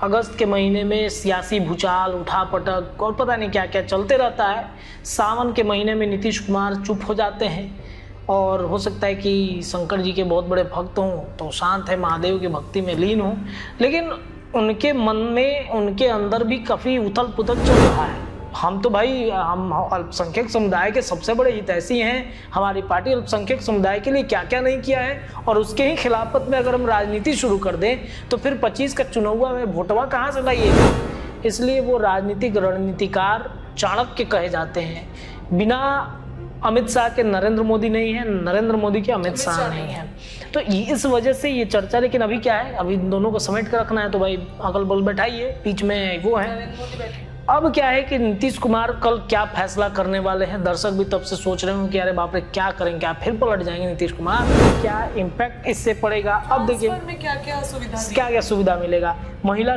अगस्त के महीने में सियासी भूचाल, उठापटक और पता नहीं क्या क्या चलते रहता है। सावन के महीने में नीतीश कुमार चुप हो जाते हैं और हो सकता है कि शंकर जी के बहुत बड़े भक्त हों तो शांत है, महादेव की भक्ति में लीन हों, लेकिन उनके मन में, उनके अंदर भी काफ़ी उथल पुथल चल रहा है। हम तो भाई, हम अल्पसंख्यक समुदाय के सबसे बड़े हितैषी हैं। हमारी पार्टी अल्पसंख्यक समुदाय के लिए क्या क्या नहीं किया है, और उसके ही खिलाफत में अगर हम राजनीति शुरू कर दें तो फिर 25 का चुनाव में वोटवा कहाँ से लाइएगा। इसलिए वो राजनीतिक रणनीतिकार चाणक्य कहे जाते हैं। बिना अमित शाह के नरेंद्र मोदी नहीं है, नरेंद्र मोदी के अमित शाह नहीं है। तो इस वजह से ये चर्चा, लेकिन अभी क्या है, अभी दोनों को समेट कर रखना है। तो भाई अगल बगल बैठाइए, बीच में वो है। अब क्या है कि नीतीश कुमार कल क्या फैसला करने वाले हैं। दर्शक भी तब से सोच रहे हो कि अरे बाप रे क्या करेंगे, क्या फिर पलट जाएंगे नीतीश कुमार, क्या इम्पैक्ट इससे पड़ेगा। अब देखिए क्या क्या सुविधा मिलेगा। महिला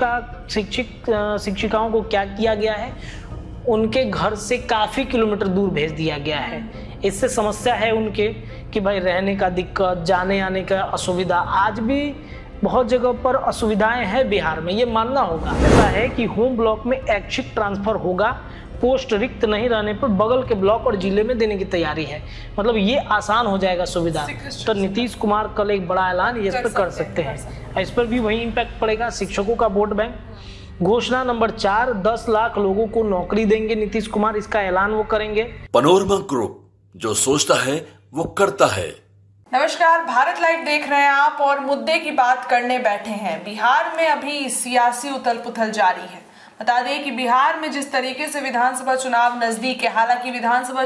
शिक्षिकाओं को क्या किया गया है, उनके घर से काफ़ी किलोमीटर दूर भेज दिया गया है। इससे समस्या है उनके कि भाई रहने का दिक्कत, जाने आने का असुविधा, आज भी बहुत जगह पर असुविधाएं हैं बिहार में, ये मानना होगा। ऐसा है कि होम ब्लॉक में ऐच्छिक ट्रांसफर होगा, पोस्ट रिक्त नहीं रहने पर बगल के ब्लॉक और जिले में देने की तैयारी है। मतलब ये आसान हो जाएगा सुविधा। तो नीतीश कुमार कल एक बड़ा ऐलान इस पर कर सकते हैं। इस पर भी वही इम्पैक्ट पड़ेगा। शिक्षकों का वोट बैंक, घोषणा नंबर 4, 10 लाख लोगों को नौकरी देंगे नीतीश कुमार, इसका ऐलान वो करेंगे। पनोरमा ग्रुप, जो सोचता है वो करता है। नमस्कार, भारत लाइव देख रहे हैं आप और मुद्दे की बात करने बैठे हैं। बिहार में अभी सियासी उथल पुथल जारी है। बता दें कि बिहार में जिस तरीके से विधानसभा चुनाव नजदीक है, हालांकि विधानसभा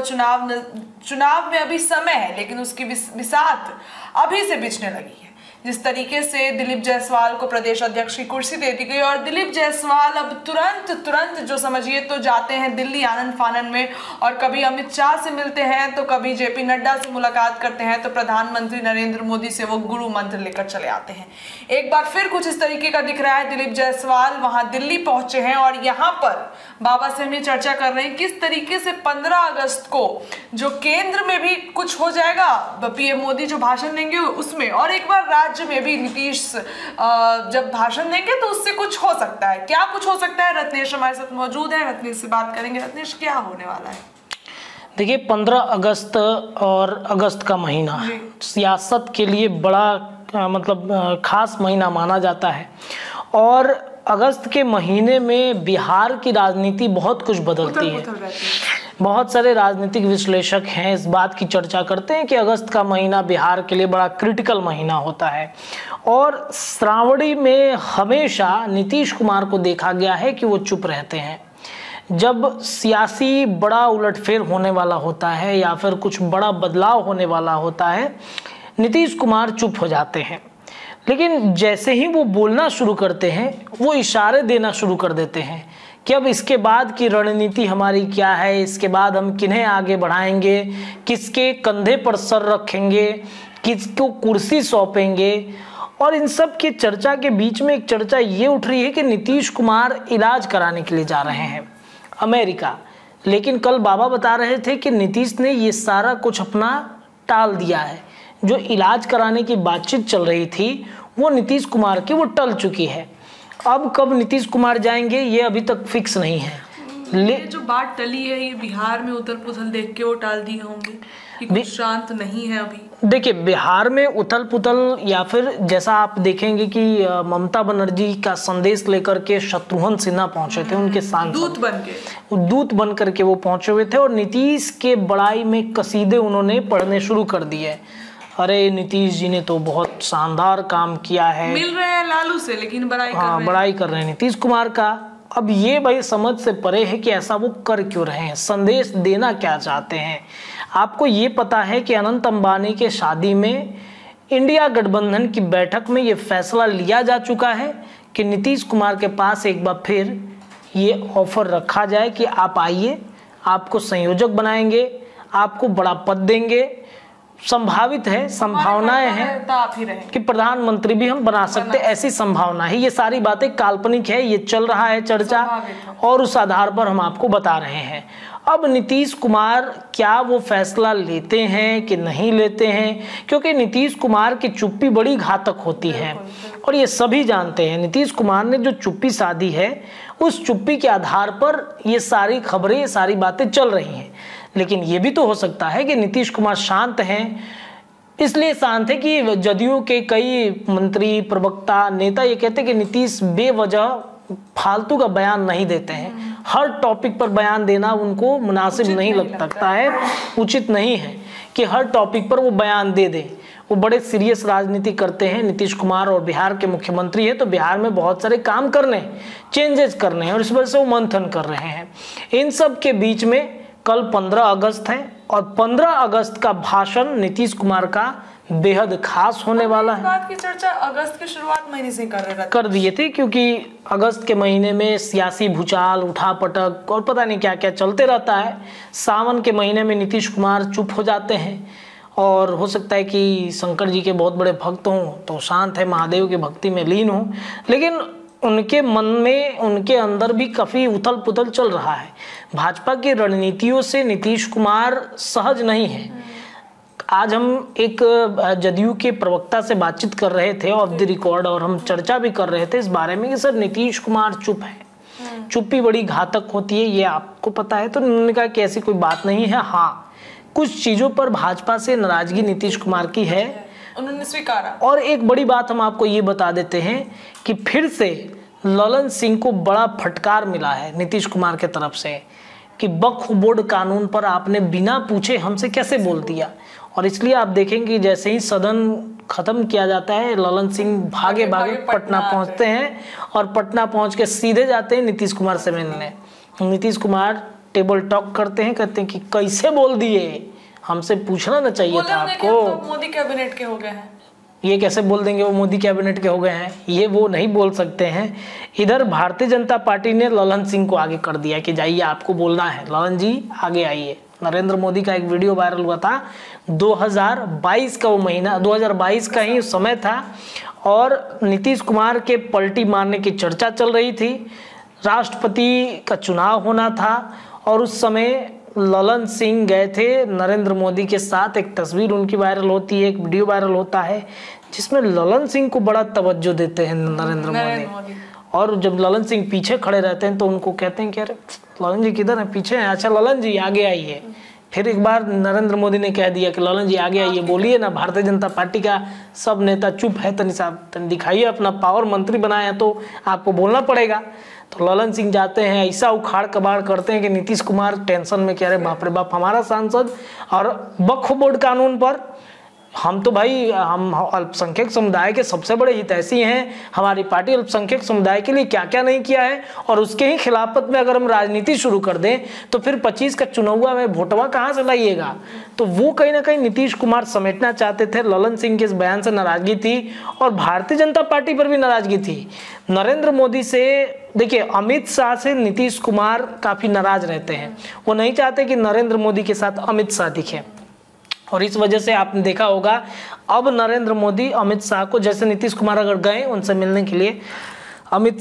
चुनाव में अभी समय है, लेकिन उसकी बिसात अभी से बिछने लगी है। जिस तरीके से दिलीप जायसवाल को प्रदेश अध्यक्ष की कुर्सी दे दी गई और दिलीप जायसवाल अब तुरंत जो समझिए तो जाते हैं दिल्ली आनन फानन में, और कभी अमित शाह से मिलते हैं तो कभी जेपी नड्डा से मुलाकात करते हैं, तो प्रधानमंत्री नरेंद्र मोदी से वो गुरु मंत्र लेकर चले आते हैं। एक बार फिर कुछ इस तरीके का दिख रहा है। दिलीप जायसवाल वहां दिल्ली पहुंचे हैं और यहाँ पर बाबा से हम ये चर्चा कर रहे हैं किस तरीके से 15 अगस्त को जो केंद्र में भी कुछ हो जाएगा, पीएम मोदी जो भाषण देंगे उसमें, और एक बार राज्य में भी नीतीश जब भाषण देंगे तो उससे कुछ हो सकता है। क्या कुछ हो सकता है? रत्नेश हमारे साथ मौजूद है, रत्नेश से बात करेंगे। रत्नेश, क्या होने वाला है? देखिए, 15 अगस्त और अगस्त का महीना सियासत के लिए बड़ा मतलब खास महीना माना जाता है, और अगस्त के महीने में बिहार की राजनीति बहुत कुछ बदलती है। बहुत सारे राजनीतिक विश्लेषक हैं इस बात की चर्चा करते हैं कि अगस्त का महीना बिहार के लिए बड़ा क्रिटिकल महीना होता है, और श्रावणी में हमेशा नीतीश कुमार को देखा गया है कि वो चुप रहते हैं। जब सियासी बड़ा उलटफेर होने वाला होता है या फिर कुछ बड़ा बदलाव होने वाला होता है, नीतीश कुमार चुप हो जाते हैं। लेकिन जैसे ही वो बोलना शुरू करते हैं, वो इशारे देना शुरू कर देते हैं कि अब इसके बाद की रणनीति हमारी क्या है, इसके बाद हम किन्हें आगे बढ़ाएंगे, किसके कंधे पर सर रखेंगे, किसको कुर्सी सौंपेंगे। और इन सब की चर्चा के बीच में एक चर्चा ये उठ रही है कि नीतीश कुमार इलाज कराने के लिए जा रहे हैं अमेरिका। लेकिन कल बाबा बता रहे थे कि नीतीश ने ये सारा कुछ अपना टाल दिया है। जो इलाज कराने की बातचीत चल रही थी वो नीतीश कुमार की, वो टल चुकी है। अब कब नीतीश कुमार जाएंगे ये अभी तक फिक्स नहीं है। ये जो बात टली है, ये बिहार में उथल पुथल देख के वो टाल दिए होंगे कि कुछ शांत नहीं है अभी। देखिए, बिहार में उथल पुथल, या फिर जैसा आप देखेंगे कि ममता बनर्जी का संदेश लेकर के शत्रुघ्न सिन्हा पहुंचे थे, उनके सांसद दूत बन करके वो पहुंचे हुए थे, और नीतीश के बड़ाई में कसीदे उन्होंने पढ़ने शुरू कर दिए। अरे नीतीश जी ने तो बहुत शानदार काम किया है, मिल रहे हैं लालू से, लेकिन बड़ाई कर रहे हैं नीतीश कुमार का। अब ये भाई समझ से परे है कि ऐसा वो कर क्यों रहे हैं, संदेश देना क्या चाहते हैं। आपको ये पता है कि अनंत अंबानी के शादी में इंडिया गठबंधन की बैठक में ये फैसला लिया जा चुका है कि नीतीश कुमार के पास एक बार फिर ये ऑफर रखा जाए कि आप आइए, आपको संयोजक बनाएंगे, आपको बड़ा पद देंगे। संभावित है, संभावनाएं हैं कि प्रधानमंत्री भी हम बना सकते, ऐसी संभावना है। ये सारी बातें काल्पनिक है, ये चल रहा है चर्चा और उस आधार पर हम आपको बता रहे हैं। अब नीतीश कुमार क्या वो फैसला लेते हैं कि नहीं लेते हैं, क्योंकि नीतीश कुमार की चुप्पी बड़ी घातक होती है और ये सभी जानते हैं। नीतीश कुमार ने जो चुप्पी साधी है उस चुप्पी के आधार पर ये सारी खबरें, ये सारी बातें चल रही हैं। लेकिन ये भी तो हो सकता है कि नीतीश कुमार शांत हैं, इसलिए शांत है कि जदयू के कई मंत्री, प्रवक्ता, नेता ये कहते हैं कि नीतीश बेवजह फालतू का बयान नहीं देते हैं। हर टॉपिक पर बयान देना उनको मुनासिब नहीं लगता है, उचित नहीं है कि हर टॉपिक पर वो बयान दे दें। वो बड़े सीरियस राजनीति करते हैं नीतीश कुमार और बिहार के मुख्यमंत्री है, तो बिहार में बहुत सारे काम करने, चेंजेस करने हैं और इस वजह से वो मंथन कर रहे हैं। इन सब के बीच में कल 15 अगस्त है और 15 अगस्त का भाषण नीतीश कुमार का बेहद खास होने वाला है। बात की चर्चा अगस्त की शुरुआत महीने से कर दिए थे, क्योंकि अगस्त के महीने में सियासी भूचाल, उठापटक और पता नहीं क्या क्या चलते रहता है। सावन के महीने में नीतीश कुमार चुप हो जाते हैं और हो सकता है कि शंकर जी के बहुत बड़े भक्त हों तो शांत है, महादेव की भक्ति में लीन हों, लेकिन उनके मन में, उनके अंदर भी काफ़ी उथल पुथल चल रहा है। भाजपा की रणनीतियों से नीतीश कुमार सहज नहीं है। आज हम एक जदयू के प्रवक्ता से बातचीत कर रहे थे ऑफ द रिकॉर्ड और हम चर्चा भी कर रहे थे इस बारे में कि सर नीतीश कुमार चुप है, चुप्पी बड़ी घातक होती है, ये आपको पता है। तो उन्होंने कहा कि ऐसी कोई बात नहीं है, हाँ कुछ चीज़ों पर भाजपा से नाराजगी नीतीश कुमार की है, उन्होंने स्वीकारा। और एक बड़ी बात हम आपको ये बता देते हैं कि फिर से ललन सिंह को बड़ा फटकार मिला है नीतीश कुमार के तरफ से कि वक्फ बोर्ड कानून पर आपने बिना पूछे हमसे कैसे बोल दिया। और इसलिए आप देखेंगे जैसे ही सदन खत्म किया जाता है ललन सिंह भागे भागे पटना पहुंचते हैं और पटना पहुंच के सीधे जाते हैं नीतीश कुमार से मिलने। नीतीश कुमार टेबल टॉक करते हैं, कहते हैं कि कैसे बोल दिए, हमसे पूछना ना चाहिए था आपको। तो मोदी कैबिनेट के हो गए हैं। ये कैसे बोल देंगे वो मोदी कैबिनेट के हो गए हैं, ये वो नहीं बोल सकते हैं। इधर भारतीय जनता पार्टी ने ललन सिंह को आगे कर दिया कि जाइए आपको बोलना है, ललन जी आगे आइए। नरेंद्र मोदी का एक वीडियो वायरल हुआ था 2022 का, वो महीना 2022 का ही समय था और नीतीश कुमार के पलटी मारने की चर्चा चल रही थी। राष्ट्रपति का चुनाव होना था और उस समय ललन सिंह गए थे नरेंद्र मोदी के साथ। एक तस्वीर उनकी वायरल होती है, एक वीडियो वायरल होता है जिसमें ललन सिंह को बड़ा तवज्जो देते हैं नरेंद्र मोदी। और जब ललन सिंह पीछे खड़े रहते हैं तो उनको कहते हैं कि अरे ललन जी किधर हैं, पीछे हैं, अच्छा ललन जी आगे आइए। फिर एक बार नरेंद्र मोदी ने कह दिया कि ललन जी आगे आइए, बोलिए ना, भारतीय जनता पार्टी का सब नेता चुप है, तनि साहब तनि दिखाइए अपना पावर, मंत्री बनाया तो आपको बोलना पड़ेगा। तो ललन सिंह जाते हैं, ऐसा उखाड़ कबाड़ करते हैं कि नीतीश कुमार टेंशन में, कह रहे बाप रे बाप हमारा सांसद और वक्फ बोर्ड कानून पर हम तो भाई, हम अल्पसंख्यक समुदाय के सबसे बड़े हितैषी हैं, हमारी पार्टी अल्पसंख्यक समुदाय के लिए क्या क्या नहीं किया है, और उसके ही खिलाफत में अगर हम राजनीति शुरू कर दें तो फिर 25 का चुनाव में वोटवा कहाँ से लाइएगा। तो वो कहीं ना कहीं नीतीश कुमार समेटना चाहते थे। ललन सिंह के इस बयान से नाराजगी थी और भारतीय जनता पार्टी पर भी नाराजगी थी। नरेंद्र मोदी से, देखिए अमित शाह से नीतीश कुमार काफ़ी नाराज रहते हैं, वो नहीं चाहते कि नरेंद्र मोदी के साथ अमित शाह दिखे और इस वजह से आपने देखा होगा अब नरेंद्र मोदी अमित शाह को, जैसे नीतीश कुमार अगर गए उनसे मिलने के लिए, अमित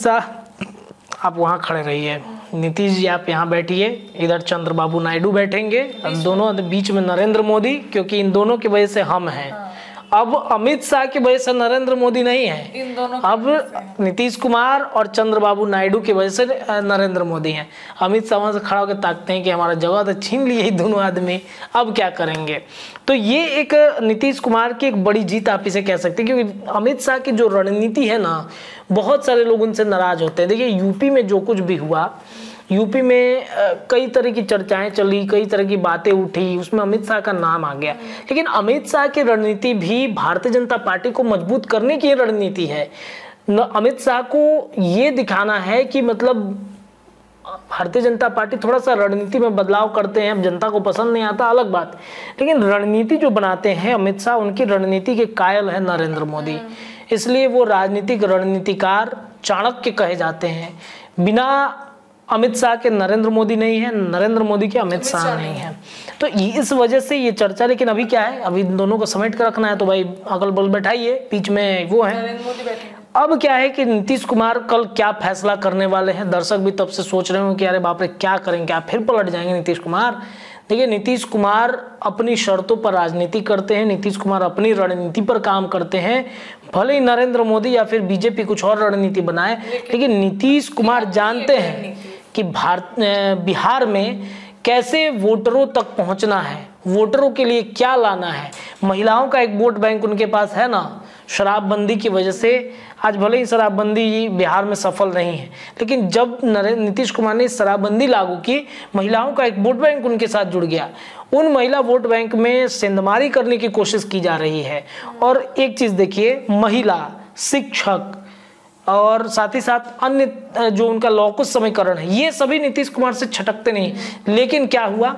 शाह आप वहाँ खड़े रहिए, नीतीश जी आप यहाँ बैठिए, इधर चंद्रबाबू नायडू बैठेंगे, दोनों बीच में नरेंद्र मोदी, क्योंकि इन दोनों की वजह से हम हैं। अब अमित शाह की वजह से नरेंद्र मोदी नहीं है, इन दोनों अब नीतीश कुमार और चंद्रबाबू नायडू की वजह से नरेंद्र मोदी हैं। अमित शाह वहां से खड़ा होकर ताकते हैं कि हमारा जगह तो छीन लिए ही दोनों आदमी, अब क्या करेंगे। तो ये एक नीतीश कुमार की एक बड़ी जीत आप इसे कह सकते हैं, क्योंकि अमित शाह की जो रणनीति है ना, बहुत सारे लोग उनसे नाराज होते हैं। देखिए यूपी में जो कुछ भी हुआ, यूपी में कई तरह की चर्चाएं चली, कई तरह की बातें उठी, उसमें अमित शाह का नाम आ गया। लेकिन अमित शाह की रणनीति भी भारतीय जनता पार्टी को मजबूत करने की रणनीति है। अमित शाह को ये दिखाना है कि मतलब भारतीय जनता पार्टी थोड़ा सा रणनीति में बदलाव करते हैं, अब जनता को पसंद नहीं आता अलग बात, लेकिन रणनीति जो बनाते हैं अमित शाह, उनकी रणनीति के कायल है नरेंद्र मोदी। इसलिए वो राजनीतिक रणनीतिकार चाणक्य कहे जाते हैं। बिना अमित शाह के नरेंद्र मोदी नहीं है, नरेंद्र मोदी के अमित शाह नहीं है। तो इस वजह से ये चर्चा, लेकिन अभी क्या है, अभी इन दोनों को समेट कर रखना है, तो भाई अगल बगल बैठाइए, बीच में वो है नरेंद्र मोदी बैठे। अब क्या है कि नीतीश कुमार कल क्या फैसला करने वाले हैं, दर्शक भी तब से सोच रहे हो कि अरे बाप रे क्या करेंगे, क्या फिर पलट जाएंगे नीतीश कुमार। देखिए, नीतीश कुमार अपनी शर्तों पर राजनीति करते हैं, नीतीश कुमार अपनी रणनीति पर काम करते हैं। भले ही नरेंद्र मोदी या फिर बीजेपी कुछ और रणनीति बनाए, लेकिन नीतीश कुमार जानते हैं कि बिहार में कैसे वोटरों तक पहुंचना है, वोटरों के लिए क्या लाना है। महिलाओं का एक वोट बैंक उनके पास है ना, शराबबंदी की वजह से आज भले ही शराबबंदी बिहार में सफल नहीं है, लेकिन जब नीतीश कुमार ने शराबबंदी लागू की, महिलाओं का एक वोट बैंक उनके साथ जुड़ गया। उन महिला वोट बैंक में सेंधमारी करने की कोशिश की जा रही है। और एक चीज देखिए, महिला, शिक्षक और साथ ही साथ अन्य जो उनका लॉकस समीकरण है, ये सभी नीतीश कुमार से छटकते नहीं। लेकिन क्या हुआ,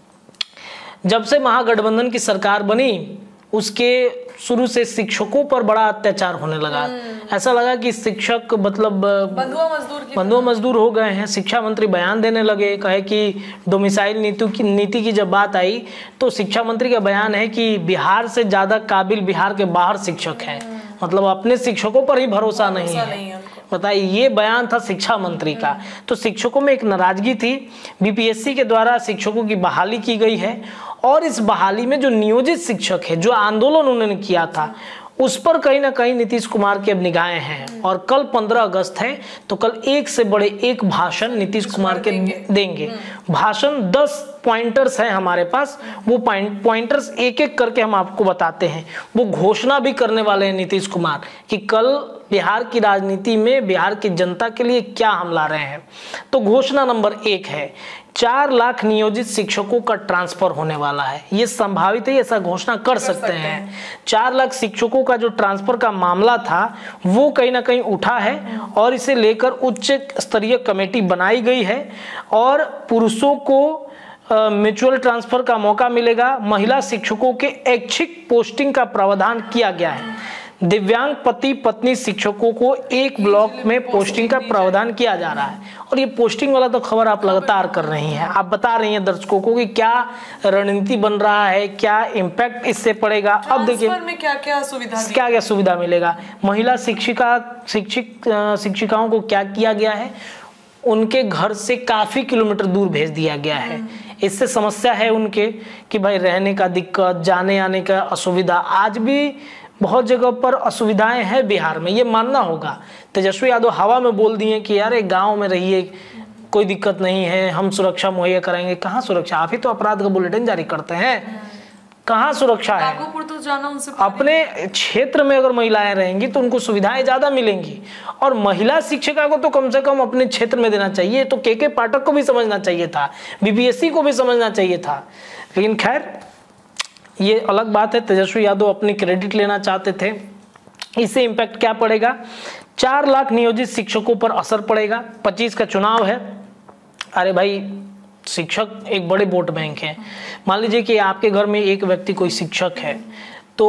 जब से महागठबंधन की सरकार बनी, उसके शुरू से शिक्षकों पर बड़ा अत्याचार होने लगा। ऐसा लगा कि शिक्षक मतलब बंधुआ मजदूर हो गए हैं। शिक्षा मंत्री बयान देने लगे, कहे कि डोमिसाइल नीति की जब बात आई तो शिक्षा मंत्री का बयान है कि बिहार से ज्यादा काबिल बिहार के बाहर शिक्षक हैं, मतलब अपने शिक्षकों पर ही भरोसा नहीं है। बताइए, ये बयान था शिक्षा मंत्री का। तो शिक्षकों में एक नाराजगी थी। बीपीएससी के द्वारा शिक्षकों की बहाली की गई है और इस बहाली में जो नियोजित शिक्षक है, जो आंदोलन उन्होंने किया था, उस पर कहीं ना कहीं नीतीश कुमार की अब निगाहें हैं। और कल 15 अगस्त है, तो कल एक से बड़े एक भाषण नीतीश कुमार के देंगे। भाषण 10 पॉइंटर्स हैं हमारे पास, वो पॉइंटर्स एक एक करके हम आपको बताते हैं। वो घोषणा भी करने वाले हैं नीतीश कुमार कि कल बिहार की राजनीति में बिहार की जनता के लिए क्या हम ला रहे हैं। तो घोषणा नंबर 1 है, 4 लाख नियोजित शिक्षकों का ट्रांसफर होने वाला है। ये संभावित है, ऐसा घोषणा कर सकते हैं। 4 लाख शिक्षकों का जो ट्रांसफर का मामला था वो कहीं ना कहीं उठा है और इसे लेकर उच्च स्तरीय कमेटी बनाई गई है और पुरुषों को म्यूचुअल ट्रांसफर का मौका मिलेगा। महिला शिक्षकों के ऐच्छिक पोस्टिंग का प्रावधान किया गया है। दिव्यांग पति पत्नी शिक्षकों को एक ब्लॉक में पोस्टिंग का प्रावधान किया जा रहा है। और ये पोस्टिंग वाला तो खबर आप लगातार कर रही हैं, आप बता रही हैं दर्शकों को कि क्या रणनीति बन रहा है, क्या इम्पैक्ट इससे पड़ेगा। अब देखिए क्या सुविधा मिलेगा। महिला शिक्षिकाओं को क्या किया गया है, उनके घर से काफी किलोमीटर दूर भेज दिया गया है। इससे समस्या है उनके कि भाई रहने का दिक्कत, जाने आने का असुविधा, आज भी बहुत जगह पर असुविधाएं हैं बिहार में, ये मानना होगा। तेजस्वी यादव हवा में बोल दिए कि यार एक गांव में रहिए, कोई दिक्कत नहीं है, हम सुरक्षा मुहैया कराएंगे। कहाँ सुरक्षा, आप ही तो अपराध का बुलेटिन जारी करते हैं, कहाँ सुरक्षा है। तो जाना उनसे अपने क्षेत्र में अगर महिलाएं रहेंगी तो उनको सुविधाएं ज्यादा मिलेंगी। और महिला शिक्षिका को तो कम से कम अपने क्षेत्र में देना चाहिए। तो के पाठक को भी समझना चाहिए था, बीपीएससी को भी समझना चाहिए था। लेकिन खैर ये अलग बात है, तेजस्वी यादव अपनी क्रेडिट लेना चाहते थे। इससे इम्पैक्ट क्या पड़ेगा, 4 लाख नियोजित शिक्षकों पर असर पड़ेगा। 25 का चुनाव है। अरे भाई, शिक्षक एक बड़े वोट बैंक है। मान लीजिए कि आपके घर में एक व्यक्ति कोई शिक्षक है, तो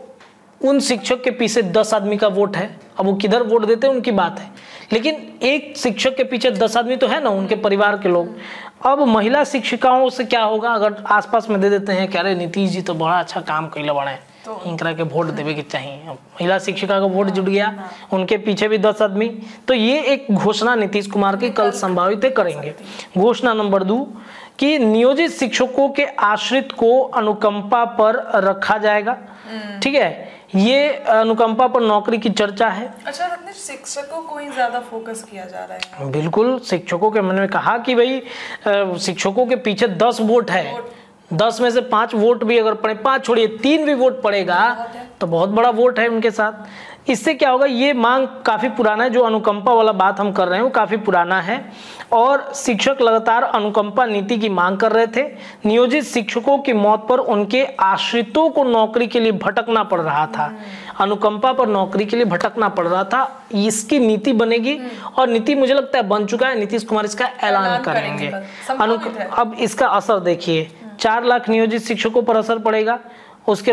उन शिक्षक के पीछे 10 आदमी का वोट है। अब वो किधर वोट देते हैं उनकी बात है, लेकिन एक शिक्षक के पीछे 10 आदमी तो है ना, उनके परिवार के लोग। अब महिला शिक्षिकाओं से क्या होगा, अगर आसपास में दे देते हैं कि अरे नीतीश जी तो बड़ा अच्छा काम कैले बड़े, तो इनकरा के वोट देवे के चाहिए। महिला शिक्षिका का वोट जुड़ गया, उनके पीछे भी 10 आदमी। तो ये एक घोषणा नीतीश कुमार की कल संभावित करेंगे। घोषणा नंबर 2 कि नियोजित शिक्षकों के आश्रित को अनुकंपा पर रखा जाएगा। ठीक है, ये अनुकंपा पर नौकरी की चर्चा है। अच्छा, शिक्षकों को ही ज्यादा फोकस किया जा रहा है। बिल्कुल, शिक्षकों के मन में कहा कि भाई शिक्षकों के पीछे 10 वोट है, 10 में से 5 वोट भी अगर पड़े, 5 छोड़िए 3 भी वोट पड़ेगा तो बहुत बड़ा वोट है उनके साथ। इससे क्या होगा, ये मांग काफी पुराना है, जो अनुकंपा वाला बात हम कर रहे हैं वो काफी पुराना है और शिक्षक लगातार अनुकंपा नीति की मांग कर रहे थे। नियोजित शिक्षकों की मौत पर उनके आश्रितों को नौकरी के लिए भटकना पड़ रहा था, अनुकंपा पर नौकरी के लिए भटकना पड़ रहा था। इसकी नीति बनेगी और नीति मुझे लगता है बन चुका है, नीतीश कुमार इसका ऐलान करेंगे। अब इसका असर देखिए, 4 लाख नियोजित शिक्षकों पर असर पड़ेगा। उसके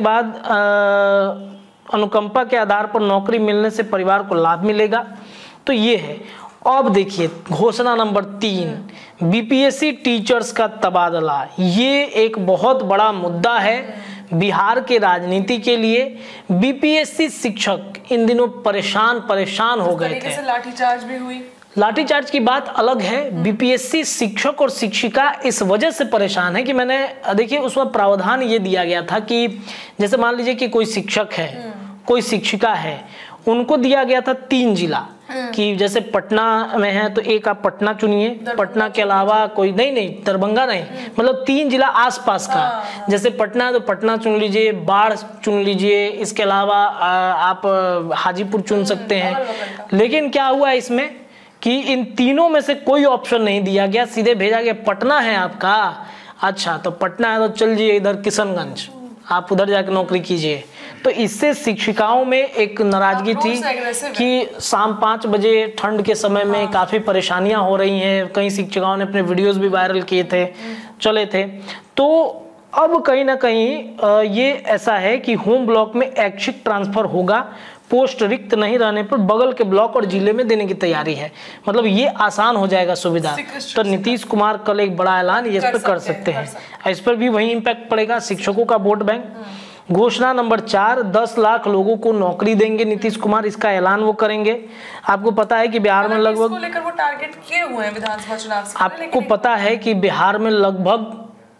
बाद अनुकंपा के आधार पर नौकरी मिलने से परिवार को लाभ मिलेगा। तो ये है। अब देखिए घोषणा नंबर 3, बीपीएससी टीचर्स का तबादला। ये एक बहुत बड़ा मुद्दा है बिहार के राजनीति के लिए। बीपीएससी शिक्षक इन दिनों परेशान हो गए थे। लाठीचार्ज भी हुई। लाठीचार्ज की बात अलग है, बीपीएससी शिक्षक और शिक्षिका इस वजह से परेशान है कि मैंने देखिए उसमें प्रावधान ये दिया गया था कि जैसे मान लीजिए कि कोई शिक्षक है, कोई शिक्षिका है, उनको दिया गया था 3 जिला कि जैसे पटना में है तो एक आप पटना चुनिए, पटना के अलावा कोई नहीं, दरभंगा नहीं, मतलब 3 जिला आसपास का। जैसे पटना है तो पटना चुन लीजिए, बाढ़ चुन लीजिए, इसके अलावा आप हाजीपुर चुन सकते हैं। लेकिन क्या हुआ इसमें कि इन तीनों में से कोई ऑप्शन नहीं दिया गया, सीधे भेजा गया पटना है आपका, अच्छा तो पटना है तो चल जाइए इधर किशनगंज, आप उधर जाकर नौकरी कीजिए। तो इससे शिक्षिकाओं में एक नाराजगी थी कि शाम 5 बजे ठंड के समय में काफ़ी परेशानियां हो रही हैं। कई शिक्षिकाओं ने अपने वीडियोस भी वायरल किए थे, चले थे। तो अब कहीं ना कहीं ये ऐसा है कि होम ब्लॉक में ऐच्छिक ट्रांसफर होगा, पोस्ट रिक्त नहीं रहने पर बगल के ब्लॉक और जिले में देने की तैयारी है। मतलब ये आसान हो जाएगा सुविधा। तो नीतीश कुमार कल एक बड़ा ऐलान इस पर कर सकते हैं, इस पर भी वही इम्पैक्ट पड़ेगा, शिक्षकों का वोट बैंक। घोषणा नंबर 4, 10 लाख लोगों को नौकरी देंगे नीतीश कुमार, इसका ऐलान वो करेंगे। आपको पता है कि बिहार में लगभग लेकर वो टारगेट किए हुए हैं विधानसभा चुनाव से। आपको पता है कि बिहार में लगभग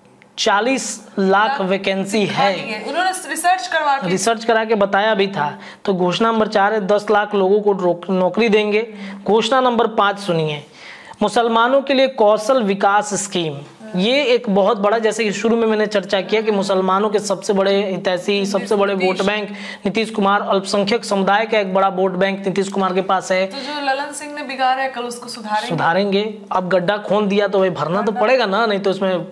40 लाख वैकेंसी है। उन्होंने रिसर्च करा के बताया भी था। तो घोषणा नंबर 4 है, 10 लाख लोगों को नौकरी देंगे। घोषणा नंबर 5 सुनिए, मुसलमानों के लिए कौशल विकास स्कीम। ये एक बहुत बड़ा, जैसे कि शुरू में मैंने चर्चा किया कि मुसलमानों के सबसे बड़े हितैषी, सबसे बड़े वोट बैंक नीतीश कुमार, अल्पसंख्यक समुदाय का एक बड़ा वोट बैंक नीतीश कुमार के पास है। तो जो ललन सिंह ने बिगाड़ा है कल उसको सुधारेंगे। अब गड्ढा खोद दिया तो भाई भरना तो पड़ेगा ना, नहीं तो उसमें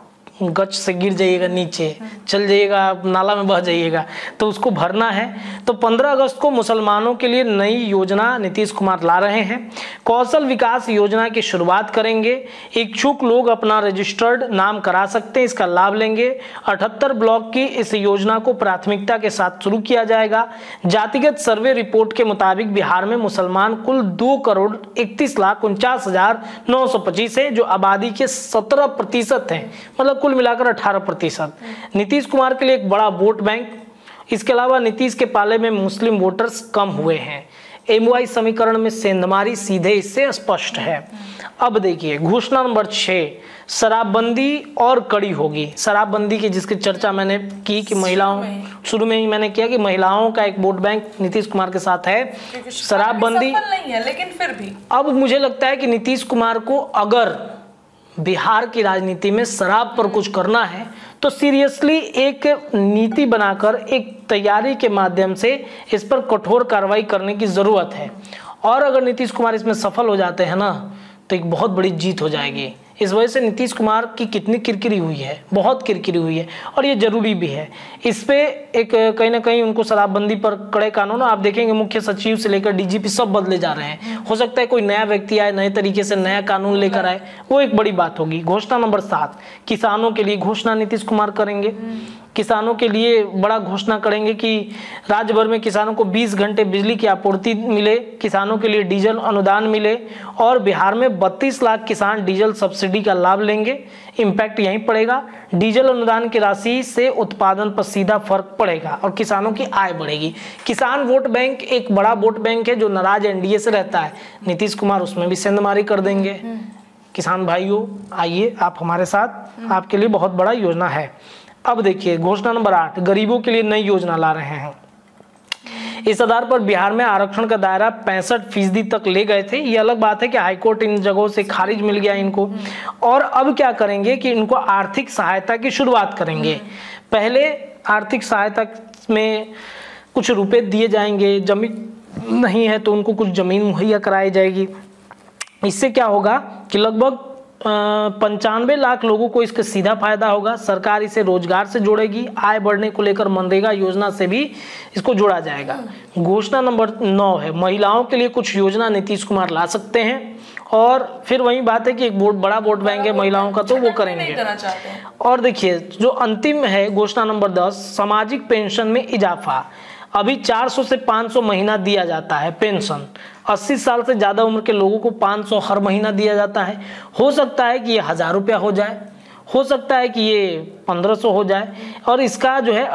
गच से गिर जाइएगा, नीचे चल जाइएगा, नाला में बह जाइएगा, तो उसको भरना है। तो 15 अगस्त को मुसलमानों के लिए नई योजना नीतीश कुमार ला रहे हैं। कौशल विकास योजना की शुरुआत करेंगे। इच्छुक लोग अपना रजिस्टर्ड नाम करा सकते हैं, इसका लाभ लेंगे। 78 ब्लॉक की इस योजना को प्राथमिकता के साथ शुरू किया जाएगा। जातिगत सर्वे रिपोर्ट के मुताबिक बिहार में मुसलमान कुल 2,31,49,925 है, जो आबादी के 17% है, मतलब मिलाकर 18%। नीतीश कुमार के लिए एक बड़ा वोट बैंक। इसके अलावा नीतीश के पाले में मुस्लिम वोटर्स कम हुए हैं। एमवाई समीकरण में सेंधमारी सीधे इससे स्पष्ट है। अब देखिए घोषणा नंबर 6, शराबबंदी और कड़ी होगी। शराबबंदी की जिसकी चर्चा मैंने की कि महिलाओं, शुरू में ही मैंने किया कि महिलाओं का एक वोट बैंक नीतीश कुमार के साथ है। शराबबंदी नहीं है, लेकिन फिर भी अब मुझे लगता है कि नीतीश कुमार को अगर बिहार की राजनीति में शराब पर कुछ करना है तो सीरियसली एक नीति बनाकर एक तैयारी के माध्यम से इस पर कठोर कार्रवाई करने की जरूरत है। और अगर नीतीश कुमार इसमें सफल हो जाते हैं ना तो एक बहुत बड़ी जीत हो जाएगी। इस वजह से नीतीश कुमार की कितनी किरकिरी हुई है, बहुत किरकिरी हुई है, और ये जरूरी भी है। इस पे एक कहीं ना कहीं उनको शराबबंदी पर कड़े कानून, आप देखेंगे मुख्य सचिव से लेकर डीजीपी सब बदले जा रहे हैं। हो सकता है कोई नया व्यक्ति आए, नए तरीके से नया कानून लेकर आए, वो एक बड़ी बात होगी। घोषणा नंबर 7, किसानों के लिए घोषणा नीतीश कुमार करेंगे। किसानों के लिए बड़ा घोषणा करेंगे कि राज्य भर में किसानों को 20 घंटे बिजली की आपूर्ति मिले, किसानों के लिए डीजल अनुदान मिले, और बिहार में 32 लाख किसान डीजल सब्सिडी का लाभ लेंगे। इम्पैक्ट यहीं पड़ेगा। डीजल अनुदान की राशि से उत्पादन पर सीधा फर्क पड़ेगा और किसानों की आय बढ़ेगी। किसान वोट बैंक एक बड़ा वोट बैंक है जो नाराज एनडीए से रहता है। नीतीश कुमार उसमें भी सेंधमारी कर देंगे। किसान भाइयों आइए आप हमारे साथ, आपके लिए बहुत बड़ा योजना है। अब देखिए घोषणा नंबर 8, गरीबों के लिए नई योजना ला रहे हैं। इस आधार पर बिहार में आरक्षण का दायरा 65% तक ले गए थे। ये अलग बात है कि हाईकोर्ट इन जगहों से खारिज मिल गया इनको, और अब क्या करेंगे कि इनको आर्थिक सहायता की शुरुआत करेंगे। पहले आर्थिक सहायता में कुछ रुपए दिए जाएंगे, जमीन नहीं है तो उनको कुछ जमीन मुहैया कराई जाएगी। इससे क्या होगा कि लगभग 95 लाख लोगों को इसका सीधा फायदा होगा। सरकार इसे रोजगार से जोड़ेगी। आय बढ़ने को लेकर मनरेगा योजना से भी इसको जोड़ा जाएगा। घोषणा नंबर 9 है, महिलाओं के लिए कुछ योजना नीतीश कुमार ला सकते हैं। और फिर वही बात है कि एक बड़ा वोट बैंक है महिलाओं का, तो वो करेंगे। और देखिए जो अंतिम है घोषणा नंबर 10, सामाजिक पेंशन में इजाफा। अभी 400 से 500 महीना दिया जाता है पेंशन। 80 साल से ज़्यादा उम्र के लोगों को 500 हर महीना दिया जाता है। हो सकता है कि ये 1000 रुपया हो जाए, हो सकता है कि ये 1500 हो जाए, और इसका जो है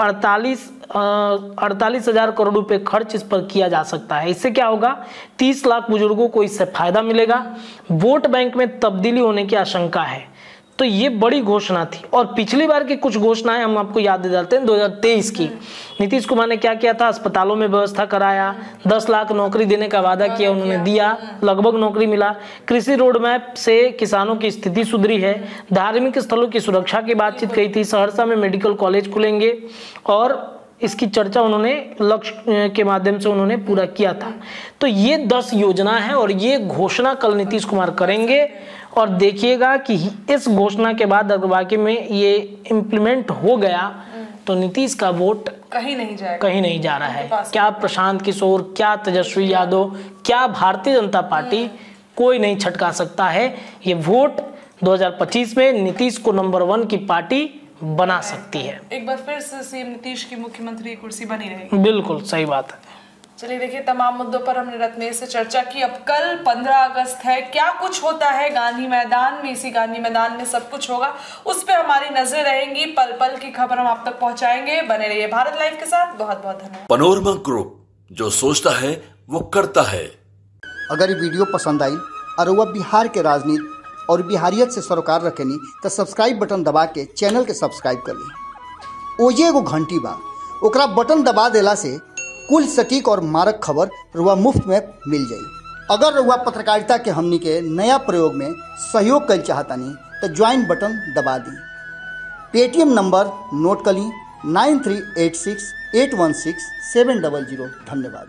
48,000 करोड़ रुपए खर्च इस पर किया जा सकता है। इससे क्या होगा, 30 लाख बुजुर्गों को इससे फायदा मिलेगा। वोट बैंक में तब्दीली होने की आशंका है। तो ये बड़ी घोषणा थी। और पिछली बार की कुछ घोषणाएं हम आपको याद दिलाते हैं। 2023 की नीतीश कुमार ने क्या किया था, अस्पतालों में व्यवस्था कराया, 10 लाख नौकरी देने का वादा किया, उन्होंने दिया, लगभग नौकरी मिला। कृषि रोड मैप से किसानों की स्थिति सुधरी है। धार्मिक स्थलों की सुरक्षा की बातचीत कही थी। सहरसा में मेडिकल कॉलेज खुलेंगे और इसकी चर्चा उन्होंने लक्ष्य के माध्यम से उन्होंने पूरा किया था। तो ये 10 योजना है और ये घोषणा कल नीतीश कुमार करेंगे। और देखिएगा कि इस घोषणा के बाद अगर वाकई में ये इम्प्लीमेंट हो गया तो नीतीश का वोट कहीं नहीं जाएगा, कहीं नहीं जा रहा है। क्या प्रशांत किशोर, क्या तेजस्वी यादव, क्या भारतीय जनता पार्टी, कोई नहीं छटका सकता है। ये वोट 2025 में नीतीश को नंबर 1 की पार्टी बना सकती है। एक बार फिर से सीएम नीतीश की मुख्यमंत्री की कुर्सी बनी रहेगी। बिल्कुल सही बात है। चलिए देखिए, तमाम मुद्दों पर हमने रत्नेश से चर्चा की। अब कल 15 अगस्त है, क्या कुछ होता है गांधी मैदान में, इसी गांधी मैदान में सब कुछ होगा, उस पर हमारी नजर रहेंगी। पल पल की खबर हम आप तक पहुंचाएंगे। बने रहिए भारत लाइव के साथ। बहुत बहुत धन्यवाद। पनोरमा ग्रुप, जो सोचता है वो करता है। अगर ये वीडियो पसंद आई और वह बिहार के राजनीति और बिहारियत से सरोकार रखेनी तो सब्सक्राइब बटन दबा के चैनल के सब्सक्राइब कर ली। ओजे एगो घंटी बा, ओकरा बटन दबा देला से कुल सटीक और मारक खबर रुआ मुफ्त में मिल जाई। अगर रुआ पत्रकारिता के हमनी के नया प्रयोग में सहयोग कर चाहतानी तो ज्वाइन बटन दबा दी। पेटीएम नंबर नोट कर ली 9386816700। धन्यवाद।